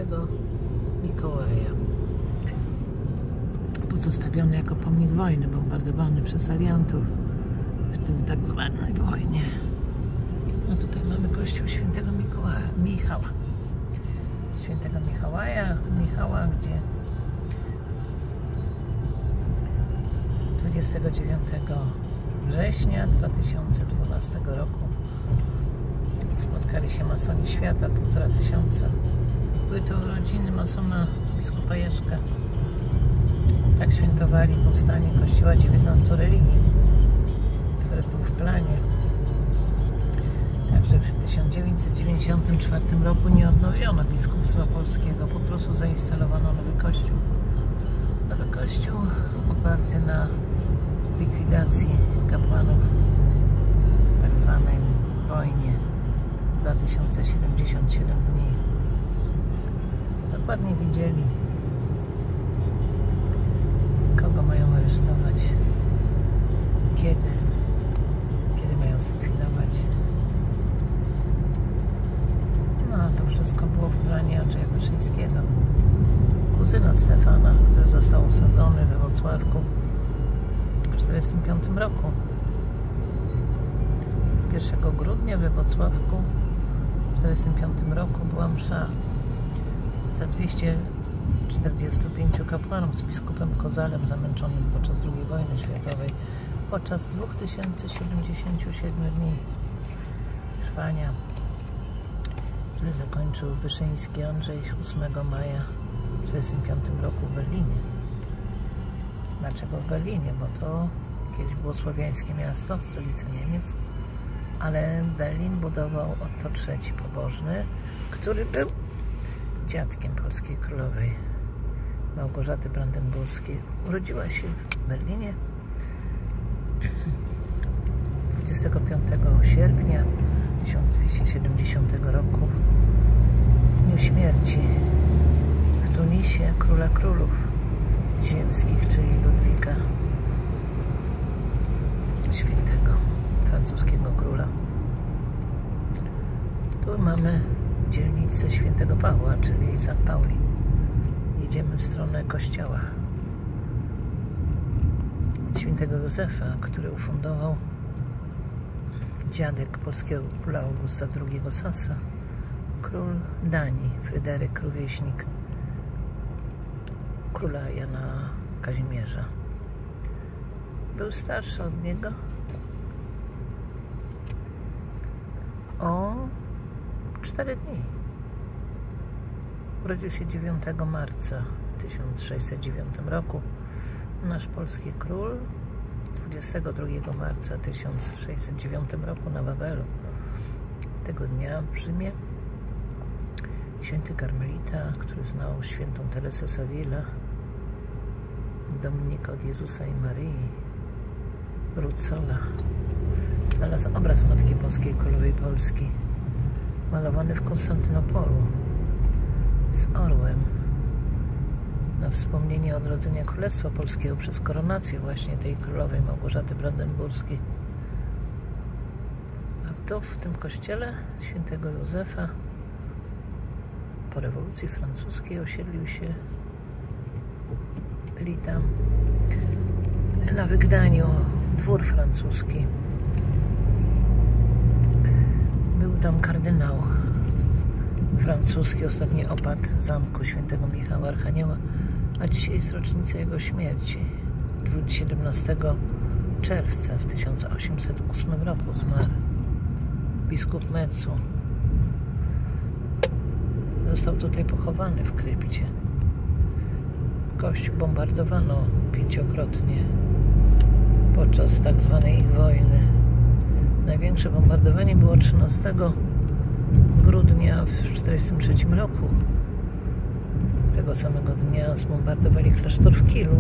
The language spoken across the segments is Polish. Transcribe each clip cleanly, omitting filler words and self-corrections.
świętego Mikołaja. Pozostawiony jako pomnik wojny, bombardowany przez aliantów w tym tak zwanej wojnie. No tutaj mamy kościół świętego Michała. Świętego Michała, gdzie 29 września 2012 roku spotkali się masoni świata, 1500. Były to urodziny masona biskupa Jerzka. Tak świętowali powstanie Kościoła 19 religii, który był w planie. Także w 1994 roku nie odnowiono biskupstwa polskiego, po prostu zainstalowano nowy kościół. Nowy kościół oparty na likwidacji kapłanów w tak zwanej wojnie 2077 dni. Dokładnie wiedzieli, kogo mają aresztować, kiedy mają zlikwidować. No a to wszystko było w planie Andrzeja Wyszyńskiego, kuzyna Stefana, który został osadzony we Włocławku w 1945 roku. 1 grudnia we Włocławku w 1945 roku była msza za 245 kapłanów z biskupem Kozalem zamęczonym podczas II wojny światowej, podczas 2077 dni trwania, który zakończył Wyszyński Andrzej 8 maja w 1945 roku w Berlinie. Dlaczego w Berlinie? Bo to kiedyś było słowiańskie miasto, stolica Niemiec, ale Berlin budował Otto III Pobożny, który był dziadkiem polskiej królowej Małgorzaty Brandenburskiej. Urodziła się w Berlinie 25 sierpnia 1270 roku, w dniu śmierci w Tunisie króla królów ziemskich, czyli Ludwika Świętego, francuskiego króla. Tu mamy dzielnicę Świętego Pawła, czyli St. Pauli. Jedziemy w stronę kościoła Świętego Józefa, który ufundował dziadek polskiego króla Augusta II Sasa, król Danii, Fryderyk, rówieśnik króla Jana Kazimierza. Był starszy od niego o 4 dni. Urodził się 9 marca w 1609 roku. Nasz polski król 22 marca 1609 roku na Wawelu. Tego dnia w Rzymie święty karmelita, który znał świętą Teresę z Avila, Dominika od Jezusa i Maryi, Rucola, znalazł obraz Matki Boskiej Królowej Polski, malowany w Konstantynopolu z orłem, na wspomnienie odrodzenia Królestwa Polskiego przez koronację właśnie tej królowej Małgorzaty Brandenburskiej. A to w tym kościele świętego Józefa po rewolucji francuskiej osiedlił się, byli tam na Wygdaniu dwór francuski. Był tam kardynał francuski, ostatni opat zamku świętego Michała Archanioła, a dzisiaj jest rocznica jego śmierci. 17 czerwca w 1808 roku zmarł biskup Metzu. Został tutaj pochowany w krypcie. Kościół bombardowano 5-krotnie podczas tak zwanej wojny. Największe bombardowanie było 13 grudnia w 1943 roku. Tego samego dnia zbombardowali klasztor w Kilu.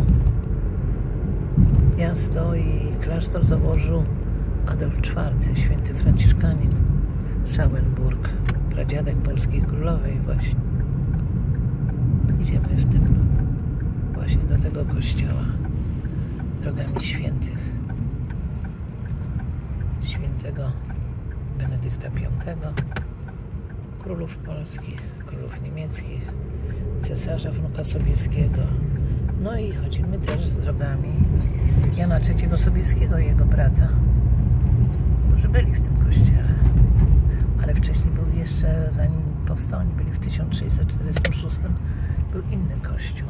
Miasto i klasztor założył Adolf IV, święty franciszkanin, Schauenburg, pradziadek polskiej królowej właśnie. Idziemy w tym właśnie do tego kościoła drogami świętych. Świętego Benedykta V, królów polskich, królów niemieckich, cesarza, wnuka Sobieskiego. No i chodzimy też z drogami Jana III Sobieskiego i jego brata, którzy byli w tym kościele. Ale wcześniej był jeszcze, zanim powstał, oni byli w 1646, był inny kościół.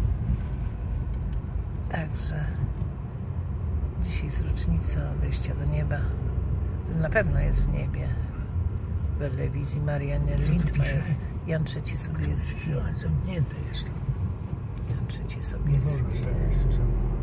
Także dzisiaj jest rocznica odejścia do nieba. To na pewno jest w niebie. W telewizji Marianne Lindmeier. Jan III Sobieski. Zamknięte jest. Jan III Sobieski.